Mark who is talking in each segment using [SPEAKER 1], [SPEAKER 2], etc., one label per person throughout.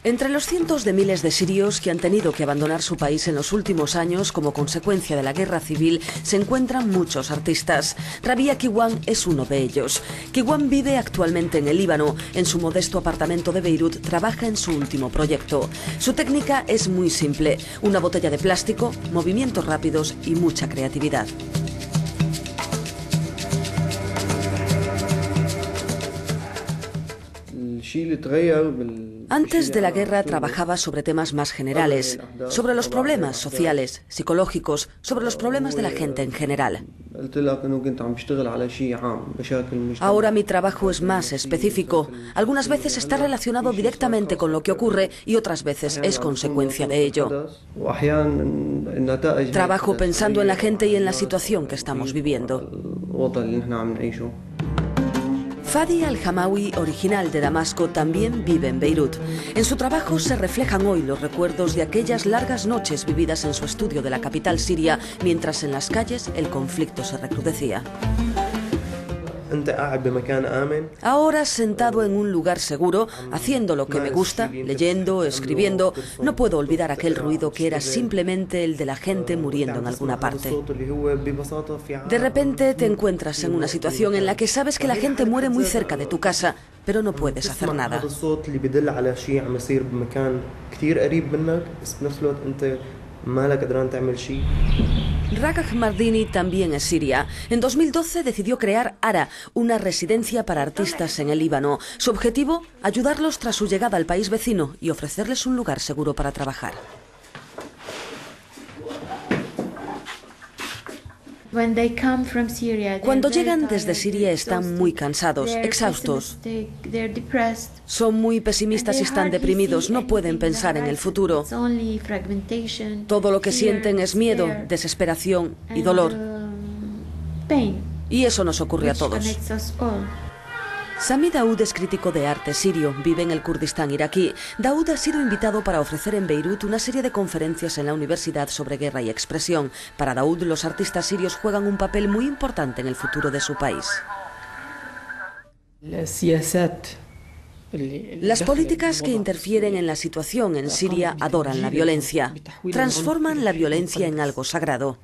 [SPEAKER 1] Entre los cientos de miles de sirios que han tenido que abandonar su país en los últimos años como consecuencia de la guerra civil se encuentran muchos artistas. Rabia Kiwan es uno de ellos. Kiwan vive actualmente en el Líbano. En su modesto apartamento de Beirut trabaja en su último proyecto. Su técnica es muy simple: una botella de plástico, movimientos rápidos y mucha creatividad. Antes de la guerra trabajaba sobre temas más generales, sobre los problemas sociales, psicológicos, sobre los problemas de la gente en general. Ahora mi trabajo es más específico. Algunas veces está relacionado directamente con lo que ocurre y otras veces es consecuencia de ello. Trabajo pensando en la gente y en la situación que estamos viviendo. Fadi Al-Hamawi, original de Damasco, también vive en Beirut. En su trabajo se reflejan hoy los recuerdos de aquellas largas noches vividas en su estudio de la capital siria, mientras en las calles el conflicto se recrudecía. Ahora, sentado en un lugar seguro, haciendo lo que me gusta, leyendo, escribiendo, no puedo olvidar aquel ruido que era simplemente el de la gente muriendo en alguna parte. De repente te encuentras en una situación en la que sabes que la gente muere muy cerca de tu casa, pero no puedes hacer nada. Ragah Mardini también es siria. En 2012 decidió crear ARA, una residencia para artistas en el Líbano. Su objetivo: ayudarlos tras su llegada al país vecino y ofrecerles un lugar seguro para trabajar. Cuando llegan desde Siria están muy cansados, exhaustos. Son muy pesimistas y están deprimidos, no pueden pensar en el futuro. Todo lo que sienten es miedo, desesperación y dolor. Y eso nos ocurre a todos. Sami Daoud es crítico de arte sirio, vive en el Kurdistán iraquí. Daoud ha sido invitado para ofrecer en Beirut una serie de conferencias en la universidad sobre guerra y expresión. Para Daoud, los artistas sirios juegan un papel muy importante en el futuro de su país. Las políticas que interfieren en la situación en Siria adoran la violencia, transforman la violencia en algo sagrado.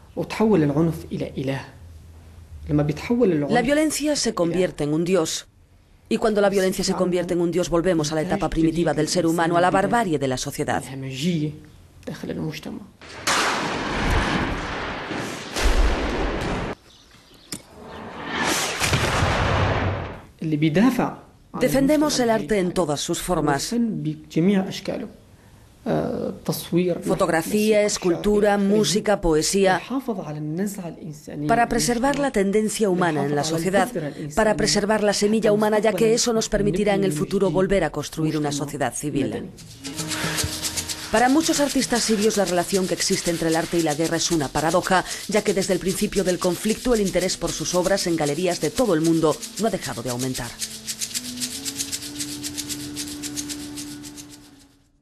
[SPEAKER 1] La violencia se convierte en un dios. Y cuando la violencia se convierte en un dios, volvemos a la etapa primitiva del ser humano, a la barbarie de la sociedad. Defendemos el arte en todas sus formas. Fotografía, escultura, música, poesía, para preservar la tendencia humana en la sociedad, para preservar la semilla humana, ya que eso nos permitirá en el futuro volver a construir una sociedad civil. Para muchos artistas sirios, la relación que existe entre el arte y la guerra es una paradoja, ya que desde el principio del conflicto el interés por sus obras en galerías de todo el mundo no ha dejado de aumentar.